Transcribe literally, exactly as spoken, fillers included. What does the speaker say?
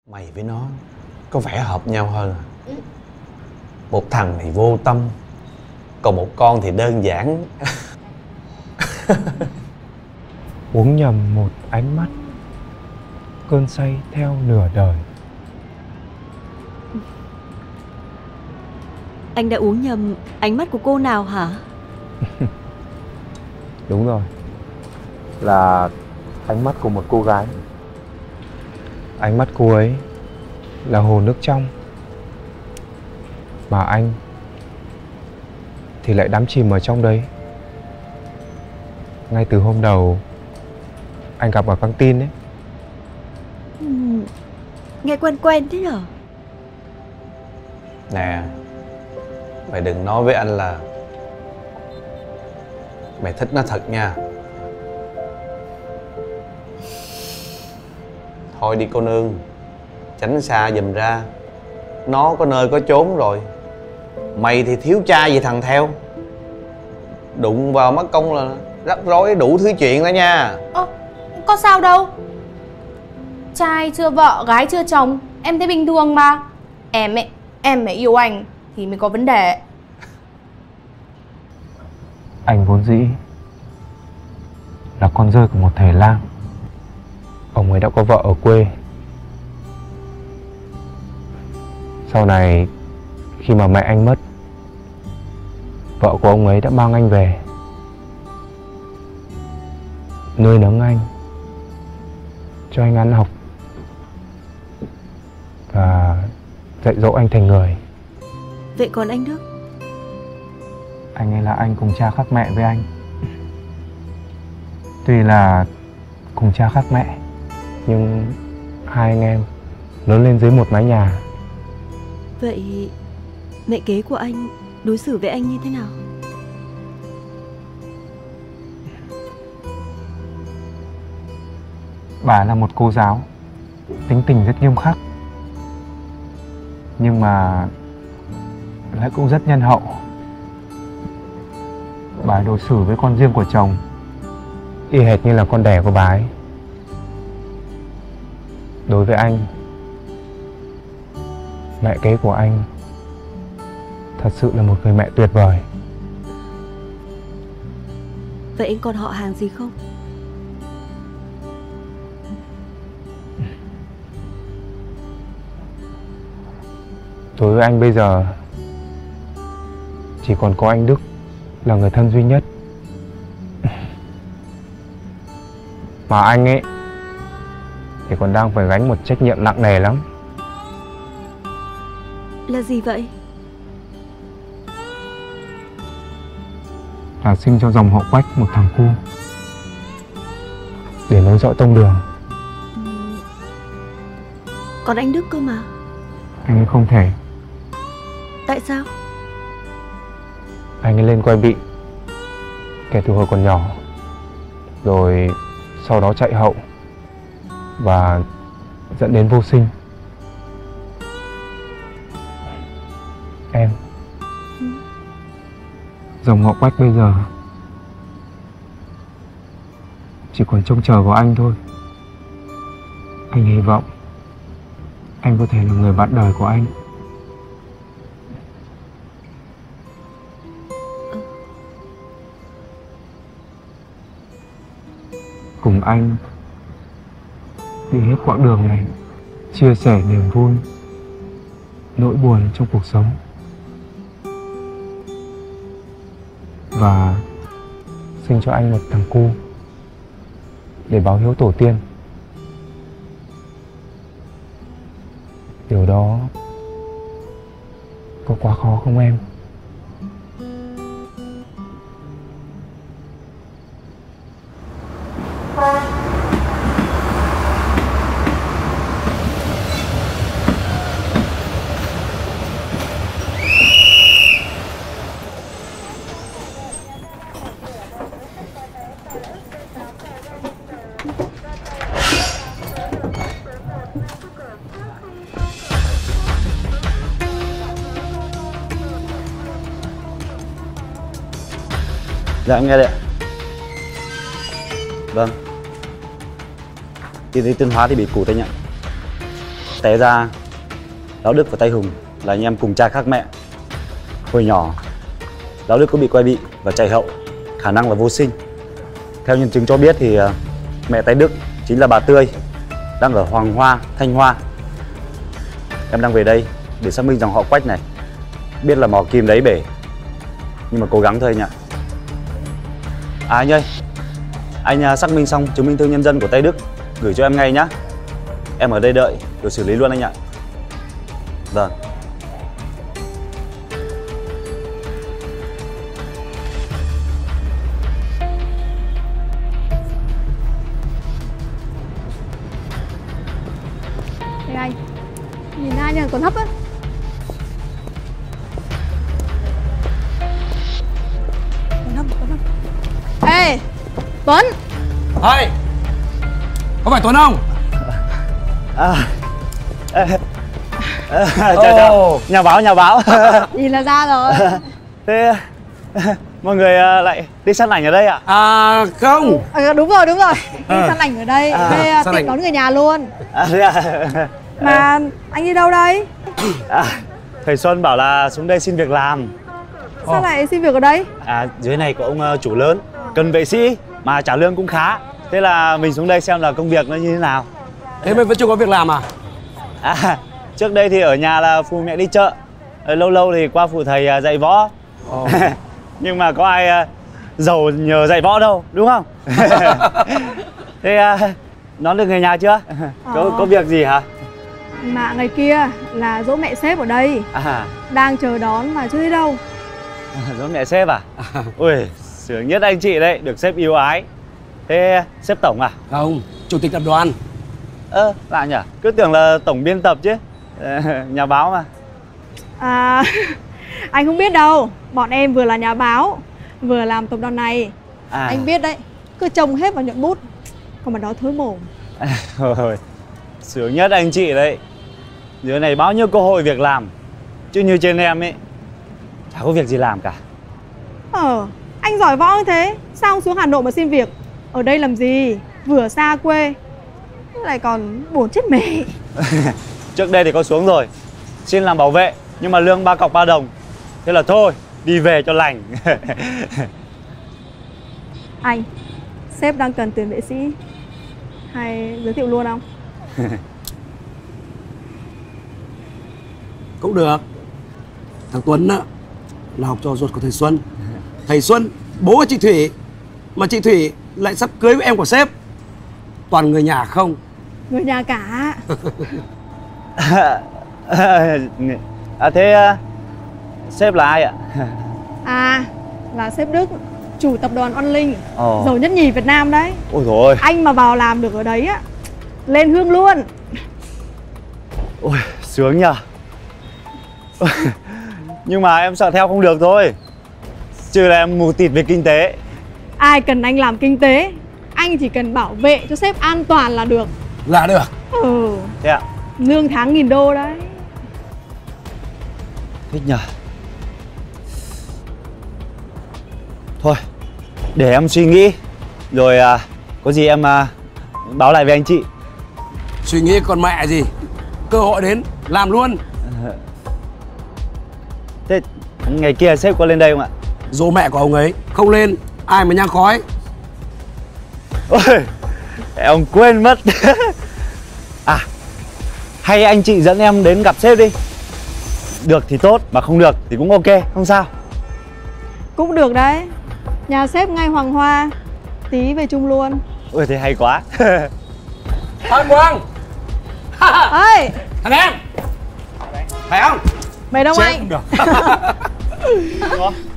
Mày với nó có vẻ hợp nhau hơn. Một thằng thì vô tâm, còn một con thì đơn giản. Uống nhầm một ánh mắt, cơn say theo nửa đời. Anh đã uống nhầm ánh mắt của cô nào hả? Đúng rồi, là ánh mắt của một cô gái. Ánh mắt cô ấy là hồ nước trong, mà anh thì lại đắm chìm ở trong đấy. Ngay từ hôm đầu anh gặp ở căng tin ấy. Ừ, nghe quen quen thế nhở? Nè, mày đừng nói với anh là mày thích nó thật nha. Thôi đi cô nương, tránh xa giùm ra. Nó có nơi có chốn rồi. Mày thì thiếu trai gì thằng theo. Đụng vào mất công là rắc rối đủ thứ chuyện đó nha. Ơ, có sao đâu. Trai chưa vợ, gái chưa chồng, em thấy bình thường mà. Em ấy, em mới yêu anh thì mới có vấn đề. Anh vốn dĩ là con rơi của một thầy lang. Ông ấy đã có vợ ở quê. Sau này khi mà mẹ anh mất, vợ của ông ấy đã mang anh về, nuôi nấng anh, cho anh ăn học và dạy dỗ anh thành người. Vậy còn anh Đức? Anh ấy là anh cùng cha khác mẹ với anh. Tuy là cùng cha khác mẹ, nhưng hai anh em lớn lên dưới một mái nhà. Vậy mẹ kế của anh đối xử với anh như thế nào? Bà là một cô giáo, tính tình rất nghiêm khắc, nhưng mà lại cũng rất nhân hậu. Bà ấy đối xử với con riêng của chồng y hệt như là con đẻ của bà ấy. Đối với anh, mẹ kế của anh thật sự là một người mẹ tuyệt vời. Vậy anh còn họ hàng gì không? Đối với anh bây giờ chỉ còn có anh Đức là người thân duy nhất. Mà anh ấy thì còn đang phải gánh một trách nhiệm nặng nề lắm. Là gì vậy? Là sinh cho dòng họ Quách một thằng cu để nối dõi tông đường. Ừ. Còn anh Đức cơ mà. Anh ấy không thể. Tại sao? Anh ấy lên quay bị kể từ hồi còn nhỏ, rồi sau đó chạy hậu và dẫn đến vô sinh. Em, Ừ. dòng họ Quách bây giờ chỉ còn trông chờ vào anh thôi. Anh hy vọng anh có thể là người bạn đời của anh. Cùng anh đi hết quãng đường này, chia sẻ niềm vui, nỗi buồn trong cuộc sống, và sinh cho anh một thằng cu để báo hiếu tổ tiên. Điều đó có quá khó không em? Dạ em nghe đây ạ. Vâng. Đi đi Tuyên Hóa thì bị cụt anh ạ. Té ra Lão Đức và Tay Hùng là anh em cùng cha khác mẹ. Hồi nhỏ Lão Đức có bị quai bị và chạy hậu, khả năng là vô sinh. Theo nhân chứng cho biết thì mẹ Tay Đức chính là bà Tươi, đang ở Hoàng Hoa, Thanh Hoa. Em đang về đây để xác minh dòng họ Quách này. Biết là mò kim đáy bể, nhưng mà cố gắng thôi anh ạ. À anh ơi, anh xác minh xong chứng minh thư nhân dân của Tay Đức gửi cho em ngay nhá. Em ở đây đợi rồi xử lý luôn anh ạ. Vâng. Đây anh, nhìn ai nhờ còn thấp á. Còn thấp, còn thấp. Ê, Tuấn. Ơi, có phải Tuấn không? À, à, à, chào chào, nhà báo nhà báo. Nhìn là ra rồi. Thế mọi người lại đi săn ảnh ở đây ạ? À không. À, đúng rồi đúng rồi, đi À. săn ảnh ở đây, À, đây săn tiện ảnh. đón người nhà luôn. À, thế à? Mà anh đi đâu đây? À, thầy Xuân bảo là xuống đây xin việc làm. Sao Ồ. lại xin việc ở đây? À, dưới này có ông uh, chủ lớn cần vệ sĩ mà trả lương cũng khá. Thế là mình xuống đây xem là công việc nó như thế nào. Thế mà vẫn chưa có việc làm à? À, trước đây thì ở nhà là phụ mẹ đi chợ, rồi lâu lâu thì qua phụ thầy uh, dạy võ. Ồ. Nhưng mà có ai uh, giàu nhờ dạy võ đâu, đúng không? Thế uh, đón được người nhà chưa? Có, Ờ. có việc gì hả? Mà ngày kia là dỗ mẹ sếp ở đây, À, đang chờ đón mà chưa thấy đâu. đón mẹ sếp à? Ui, sướng nhất anh chị đấy, được sếp yêu ái. Thế sếp tổng à? Không, chủ tịch tập đoàn. Ơ, à, lạ nhỉ? Cứ tưởng là tổng biên tập chứ. Nhà báo mà. À, anh không biết đâu, bọn em vừa là nhà báo, vừa làm tập đoàn này. À. Anh biết đấy, cứ trông hết vào nhuận bút, còn mà đó thối mồm. Rồi, sướng nhất anh chị đấy. Giờ này bao nhiêu cơ hội việc làm, chứ như trên em ấy chả có việc gì làm cả. Ờ, anh giỏi võ như thế, sao không xuống Hà Nội mà xin việc? Ở đây làm gì, vừa xa quê, lại còn buồn chết mẹ. Trước đây thì có xuống rồi, xin làm bảo vệ, nhưng mà lương ba cọc ba đồng. Thế là thôi, đi về cho lành. Anh, sếp đang cần tuyển vệ sĩ, hay giới thiệu luôn không? Cũng được. Thằng Tuấn á là học trò ruột của thầy Xuân. Thầy Xuân bố của chị Thủy, mà chị Thủy lại sắp cưới với em của sếp. Toàn người nhà không. Người nhà cả. À thế sếp là ai ạ? À, là sếp Đức, chủ tập đoàn Oan Linh, Ồ. giàu nhất nhì Việt Nam đấy. Ôi dồi ôi. Anh mà vào làm được ở đấy á, lên hương luôn. Ôi, sướng nhờ. Nhưng mà em sợ theo không được thôi. Chứ là em mù tịt về kinh tế. Ai cần anh làm kinh tế, anh chỉ cần bảo vệ cho sếp an toàn là được. Là được. Ừ, Thế ạ? lương tháng nghìn đô đấy. Thích nhờ. Thôi, để em suy nghĩ. Rồi à, có gì em à, báo lại với anh chị. Suy nghĩ còn mẹ gì. Cơ hội đến, làm luôn. Thế ngày kia sếp có lên đây không ạ? Dỗ mẹ của ông ấy, không lên, ai mà nhang khói. Ôi, em quên mất. À, hay anh chị dẫn em đến gặp sếp đi. Được thì tốt, mà không được thì cũng ok, không sao. Cũng được đấy. Nhà sếp ngay Hoàng Hoa, tí về chung luôn. Ôi, thế hay quá. Thằng Quang. Ơi, Thằng em. Phải không? mày đâu Chết anh? cũng được.